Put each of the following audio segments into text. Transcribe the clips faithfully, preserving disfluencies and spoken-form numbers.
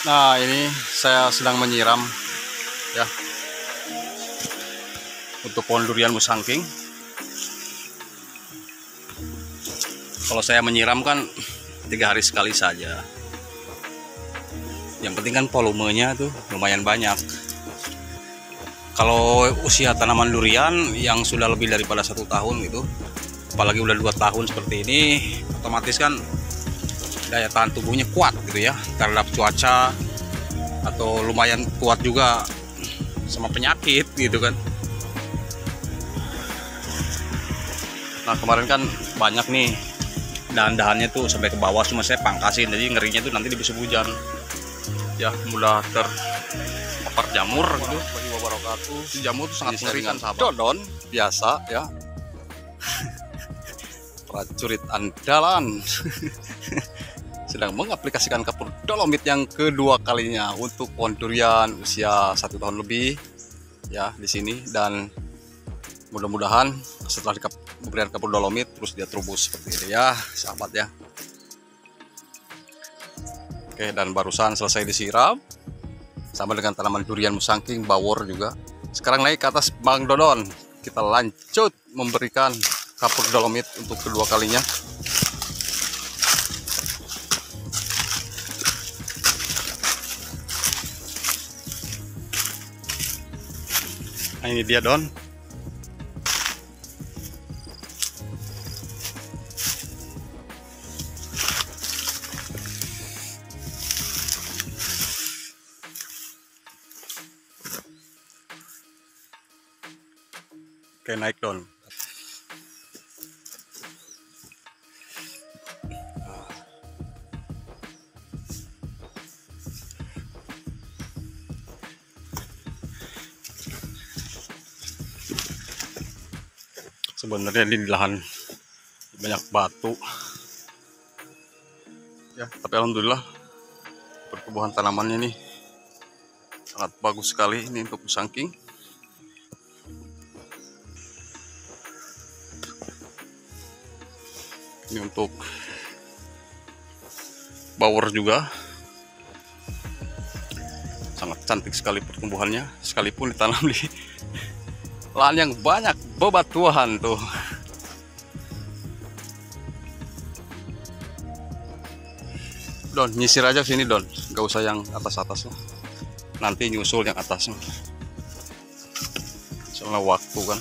Nah, ini saya sedang menyiram ya untuk pohon durian musangking. Kalau saya menyiram kan tiga hari sekali saja. Yang penting kan volumenya tuh lumayan banyak. Kalau usia tanaman durian yang sudah lebih daripada satu tahun gitu, apalagi udah dua tahun seperti ini, otomatis kan daya tahan tubuhnya kuat gitu ya terhadap cuaca, atau lumayan kuat juga sama penyakit gitu kan. Nah, kemarin kan banyak nih dahan-dahannya tuh sampai ke bawah, cuma saya pangkasin, jadi ngerinya tuh nanti di musim hujan ya, mudah terpapar jamur gitu. Wabarakatuh. Jamur tuh sangat mengerikan sahabat. Dodon biasa ya, prajurit andalan sedang mengaplikasikan kapur dolomit yang kedua kalinya untuk pohon durian usia satu tahun lebih ya di sini, dan mudah-mudahan setelah diberikan kapur dolomit terus dia terubus seperti ini ya sahabat ya. Oke, dan barusan selesai disiram sama dengan tanaman durian musangking, bawor juga. Sekarang naik ke atas Bang Dodon, kita lanjut memberikan kapur dolomit untuk kedua kalinya. Nah, ini dia Don. Oke, naik Don. Sebenarnya di lahan banyak batu ya, tapi alhamdulillah pertumbuhan tanamannya ini sangat bagus sekali. Ini untuk musangking. Ini untuk bawor juga, sangat cantik sekali pertumbuhannya, sekalipun ditanam di lahan yang banyak bebatuan tuh. Don, nyisir aja sini Don, gak usah yang atas-atas lah, nanti nyusul yang atasnya soalnya waktu kan.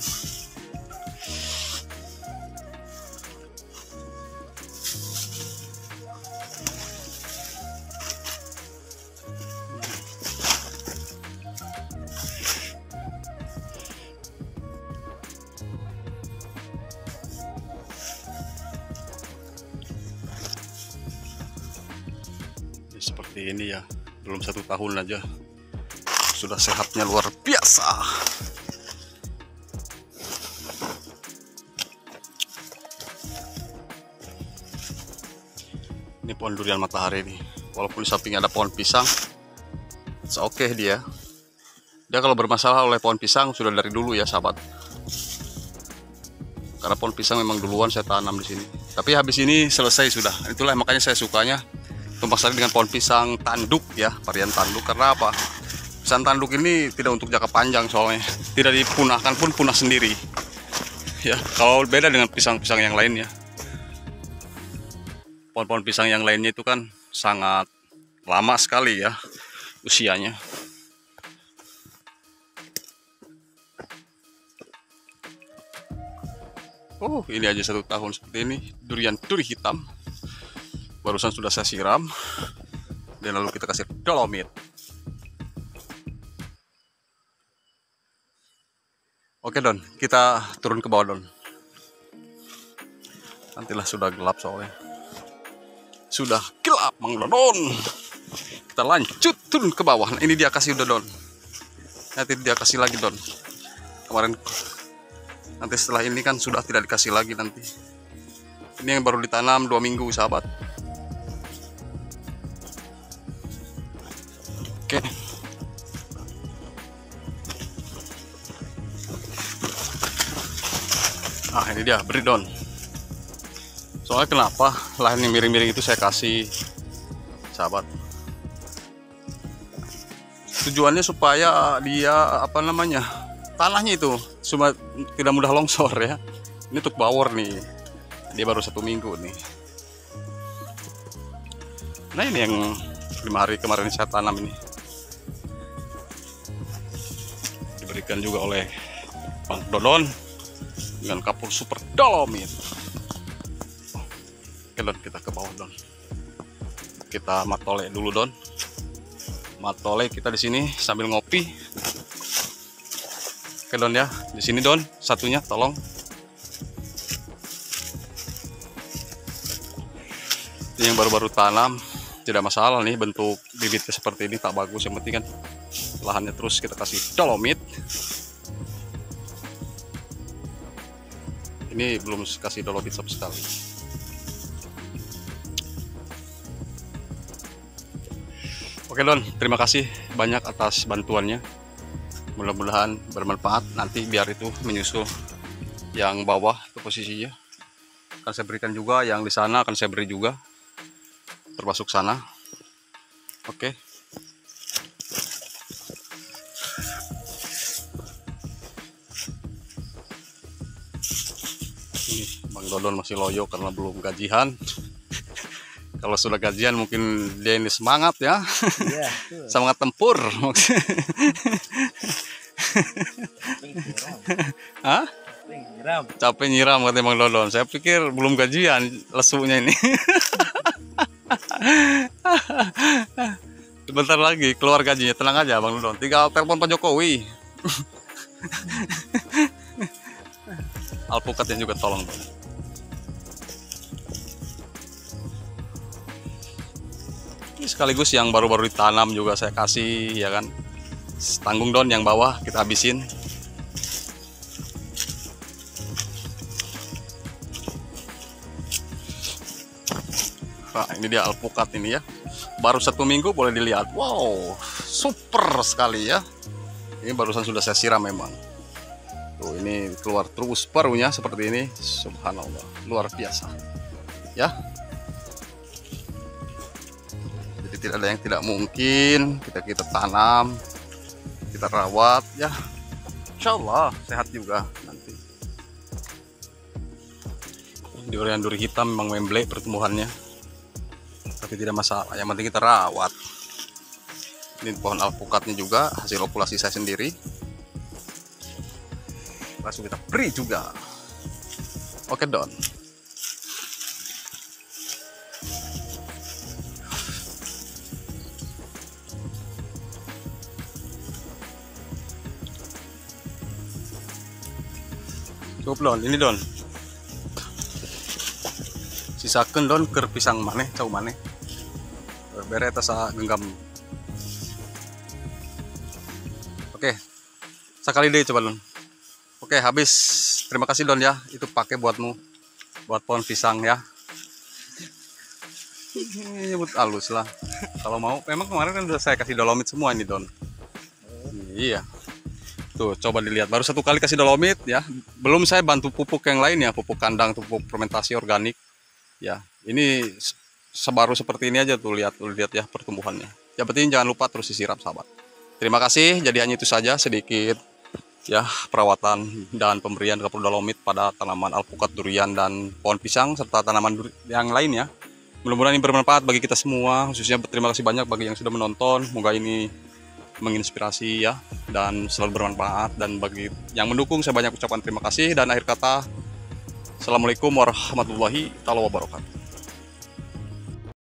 Seperti ini ya, belum satu tahun aja sudah sehatnya luar biasa. Ini pohon durian matahari nih, walaupun di sampingnya ada pohon pisang, it's okay dia. Dia kalau bermasalah oleh pohon pisang sudah dari dulu ya sahabat, karena pohon pisang memang duluan saya tanam di sini. Tapi habis ini selesai sudah, itulah makanya saya sukanya tumpang sari dengan pohon pisang tanduk ya, varian tanduk. Karena apa? Pisang tanduk ini tidak untuk jangka panjang, soalnya tidak dipunahkan pun punah sendiri ya. Kalau beda dengan pisang-pisang yang lainnya, pohon-pohon pisang yang lainnya itu kan sangat lama sekali ya usianya. Oh, ini aja satu tahun seperti ini, durian duri hitam. Barusan sudah saya siram, dan lalu kita kasih dolomit. Oke Don, kita turun ke bawah Don. Nantilah sudah gelap soalnya. Sudah gelap Mang Dodon. Kita lanjut turun ke bawah. Nah, ini dia kasih udah Don. Nanti dia kasih lagi Don. Kemarin, nanti setelah ini kan sudah tidak dikasih lagi nanti. Ini yang baru ditanam dua minggu sahabat. Oke. Ah, ini dia, beri Don. Soalnya kenapa lahan yang miring-miring itu saya kasih sahabat, Tujuannya supaya dia apa namanya, tanahnya itu cuma tidak mudah longsor ya. Ini untuk bawor nih, dia baru satu minggu nih. Nah ini yang lima hari kemarin saya tanam ini, diberikan juga oleh Bang Dodon dengan kapur super dolomit. Oke Don, kita ke bawah Don, kita matole dulu Don. Matole kita di sini sambil ngopi. Oke Don ya, di sini Don satunya tolong. Ini yang baru-baru tanam, tidak masalah nih bentuk bibitnya seperti ini, tak bagus, yang penting kan lahannya. Terus kita kasih dolomit. Ini belum kasih dolomit sama sekali. Oke Don, terima kasih banyak atas bantuannya. Mudah-mudahan bermanfaat. Nanti biar itu menyusul yang bawah ke posisinya. Akan saya berikan juga, yang di sana akan saya beri juga, termasuk sana. Oke. Ini Bang Dodon masih loyo karena belum gajian. Kalau sudah gajian mungkin dia ini semangat ya. Iya, Semangat tempur. Hah? nyiram. Capek nyiram kata Bang Dodon. Saya pikir belum gajian lesunya ini. Sebentar lagi keluar gajinya, tenang aja Bang Dodon. Tinggal telepon Pak Jokowi. Alpukatnya juga tolong. Ini sekaligus yang baru-baru ditanam juga saya kasih ya kan. Tanggung Don, yang bawah kita habisin. Nah, ini dia alpukat ini ya. Baru satu minggu boleh dilihat. Wow, super sekali ya. Ini barusan sudah saya siram memang. Tuh, ini keluar terus barunya seperti ini. Subhanallah, luar biasa. Ya. Jadi tidak ada yang tidak mungkin. Kita kita tanam, kita rawat ya. Insya Allah sehat juga nanti. Durian duri hitam memang memble pertumbuhannya, tapi tidak masalah, yang penting kita rawat. Ini pohon alpukatnya juga hasil okulasi saya sendiri, langsung kita beri juga. Oke Don. Cukup Don, ini Don. Sisakan Don ker pisang maneh, cau maneh. Bere tasa genggam. Oke. Sekali deh coba Don. Oke, habis. Terima kasih Don ya. Itu pakai buatmu. Buat pohon pisang ya. Ini nyebut halus lah. Kalau mau, memang kemarin kan udah saya kasih dolomit semua ini Don. Iya. Tuh, coba dilihat. Baru satu kali kasih dolomit ya. Belum saya bantu pupuk yang lain ya, pupuk kandang, pupuk fermentasi organik. Ya, ini sebaru seperti ini aja tuh, lihat tuh, lihat ya pertumbuhannya. Yang penting jangan lupa terus disiram sahabat. Terima kasih. Jadi hanya itu saja sedikit ya perawatan dan pemberian kapur dolomit pada tanaman alpukat, durian dan pohon pisang serta tanaman yang lainnya. Mudah-mudahan ini bermanfaat bagi kita semua. Khususnya terima kasih banyak bagi yang sudah menonton. Semoga ini menginspirasi ya dan selalu bermanfaat, dan bagi yang mendukung saya banyak ucapan terima kasih. Dan akhir kata, assalamualaikum warahmatullahi wabarakatuh.